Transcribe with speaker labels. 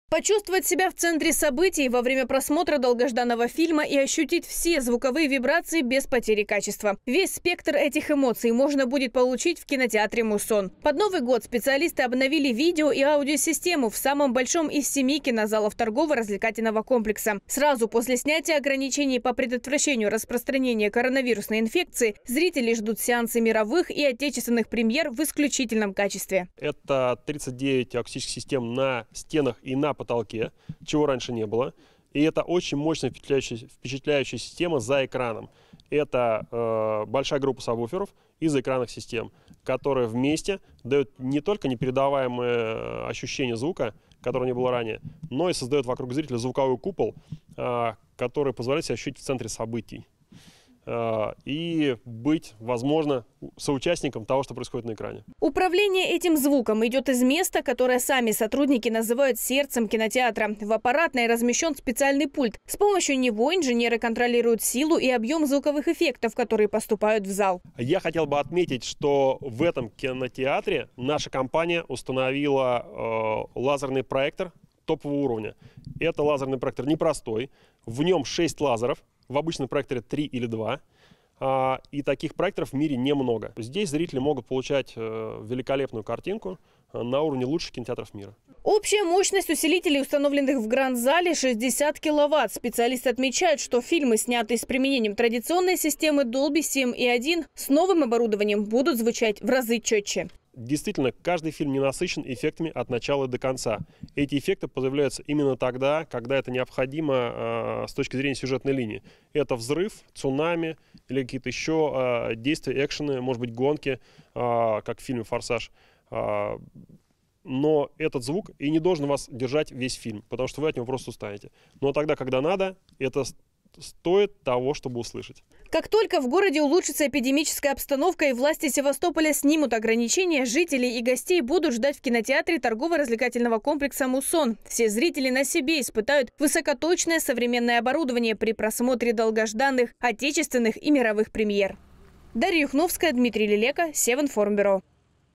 Speaker 1: Почувствовать себя в центре событий во время просмотра долгожданного фильма и ощутить все звуковые вибрации без потери качества. Весь спектр этих эмоций можно будет получить в кинотеатре «Мусон». Под Новый год специалисты обновили видео- и аудиосистему в самом большом из 7 кинозалов торгово-развлекательного комплекса. Сразу после снятия ограничений по предотвращению распространения коронавирусной инфекции зрители ждут сеансы мировых и отечественных премьер в исключительном качестве.
Speaker 2: Это 39 акустических систем на стенах и на потолке, чего раньше не было. И это очень мощная впечатляющая система за экраном. Это большая группа сабвуферов из экранных систем, которые вместе дают не только непередаваемое ощущение звука, которого не было ранее, но и создают вокруг зрителя звуковой купол, который позволяет себя ощутить в центре событий и быть, возможно, соучастником того, что происходит на экране.
Speaker 1: Управление этим звуком идет из места, которое сами сотрудники называют сердцем кинотеатра. В аппаратной размещен специальный пульт. С помощью него инженеры контролируют силу и объем звуковых эффектов, которые поступают в зал.
Speaker 2: Я хотел бы отметить, что в этом кинотеатре наша компания установила лазерный проектор топового уровня. Это лазерный проектор непростой, в нем 6 лазеров. В обычном проекторе 3 или 2. И таких проекторов в мире немного. Здесь зрители могут получать великолепную картинку на уровне лучших кинотеатров мира.
Speaker 1: Общая мощность усилителей, установленных в Гранд-зале, 60 киловатт. Специалисты отмечают, что фильмы, снятые с применением традиционной системы Dolby 7.1, с новым оборудованием будут звучать в разы четче.
Speaker 2: Действительно, каждый фильм не насыщен эффектами от начала до конца. Эти эффекты появляются именно тогда, когда это необходимо с точки зрения сюжетной линии. Это взрыв, цунами или какие-то еще действия, экшены, может быть, гонки, как в фильме «Форсаж». Но этот звук и не должен вас держать весь фильм, потому что вы от него просто устанете. Но тогда, когда надо, это стоит того, чтобы услышать.
Speaker 1: Как только в городе улучшится эпидемическая обстановка и власти Севастополя снимут ограничения, жителей и гостей будут ждать в кинотеатре торгово-развлекательного комплекса «Мусон». Все зрители на себе испытают высокоточное современное оборудование при просмотре долгожданных отечественных и мировых премьер. Дарья Юхновская, Дмитрий Лелека, Севинформбюро.